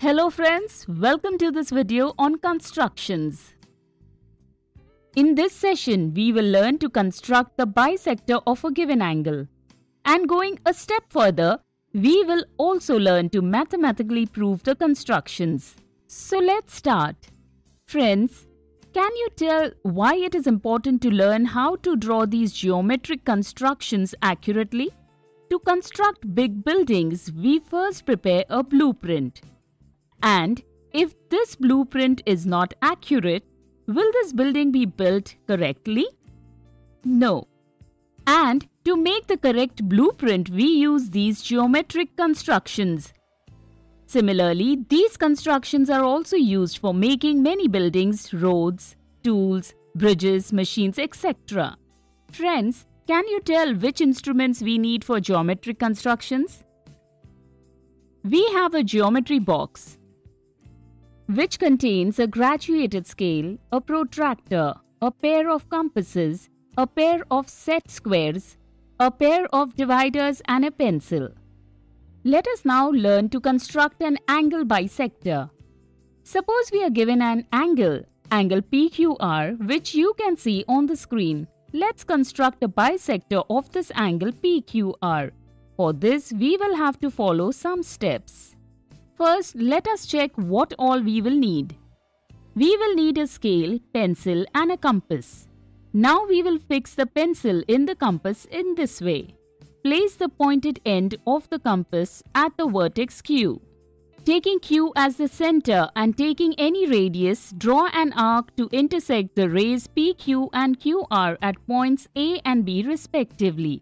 Hello friends, welcome to this video on constructions. In this session, we will learn to construct the bisector of a given angle. And going a step further, we will also learn to mathematically prove the constructions. So let's start. Friends, can you tell why it is important to learn how to draw these geometric constructions accurately? To construct big buildings, we first prepare a blueprint. And if this blueprint is not accurate, will this building be built correctly? No. And to make the correct blueprint, we use these geometric constructions. Similarly, these constructions are also used for making many buildings, roads, tools, bridges, machines, etc. Friends, can you tell which instruments we need for geometric constructions? We have a geometry box, which contains a graduated scale, a protractor, a pair of compasses, a pair of set squares, a pair of dividers and a pencil. Let us now learn to construct an angle bisector. Suppose we are given an angle PQR, which you can see on the screen. Let's construct a bisector of this angle PQR. For this, we will have to follow some steps. First, let us check what all we will need. We will need a scale, pencil and a compass. Now we will fix the pencil in the compass in this way. Place the pointed end of the compass at the vertex Q. Taking Q as the center and taking any radius, draw an arc to intersect the rays PQ and QR at points A and B respectively.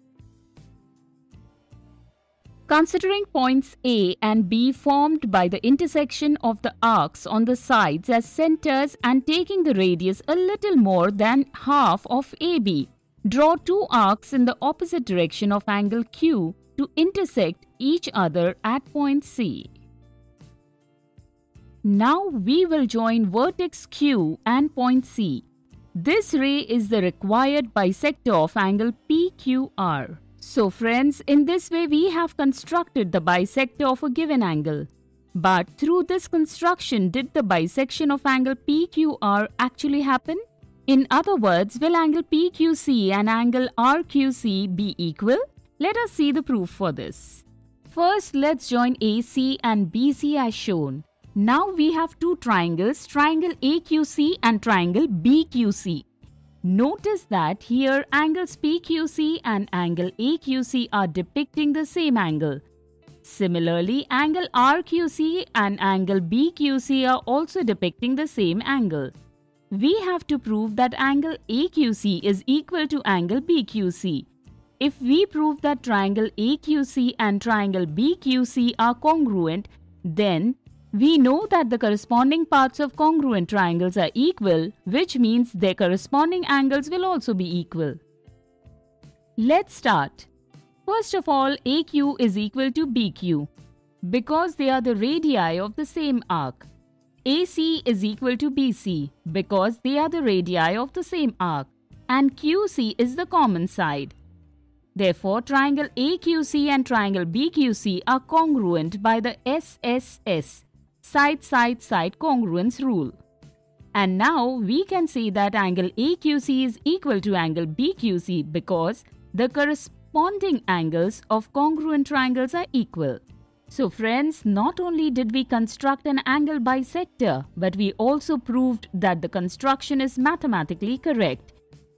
Considering points A and B formed by the intersection of the arcs on the sides as centers and taking the radius a little more than half of AB, draw two arcs in the opposite direction of angle Q to intersect each other at point C. Now we will join vertex Q and point C. This ray is the required bisector of angle PQR. So friends, in this way we have constructed the bisector of a given angle. But through this construction, did the bisection of angle PQR actually happen? In other words, will angle PQC and angle RQC be equal? Let us see the proof for this. First, let's join AC and BC as shown. Now we have two triangles, triangle AQC and triangle BQC. Notice that here angles PQC and angle AQC are depicting the same angle. Similarly, angle RQC and angle BQC are also depicting the same angle. We have to prove that angle AQC is equal to angle BQC. If we prove that triangle AQC and triangle BQC are congruent, then we know that the corresponding parts of congruent triangles are equal, which means their corresponding angles will also be equal. Let's start. First of all, AQ is equal to BQ because they are the radii of the same arc. AC is equal to BC because they are the radii of the same arc. And QC is the common side. Therefore, triangle AQC and triangle BQC are congruent by the SSS. Side congruence rule. And now we can say that angle AQC is equal to angle BQC because the corresponding angles of congruent triangles are equal. So friends, not only did we construct an angle bisector, but we also proved that the construction is mathematically correct.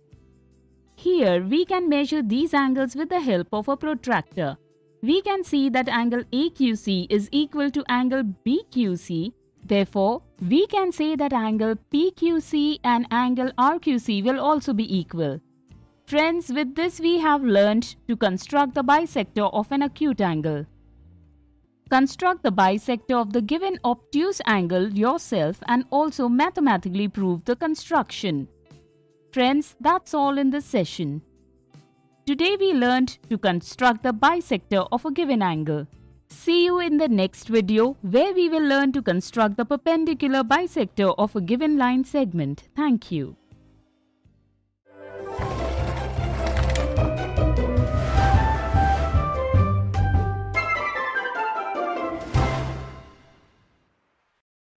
Here we can measure these angles with the help of a protractor. We can see that angle AQC is equal to angle BQC. Therefore, we can say that angle PQC and angle RQC will also be equal. Friends, with this we have learned to construct the bisector of an acute angle. Construct the bisector of the given obtuse angle yourself and also mathematically prove the construction. Friends, that's all in this session. Today we learned to construct the bisector of a given angle. See you in the next video where we will learn to construct the perpendicular bisector of a given line segment. Thank you.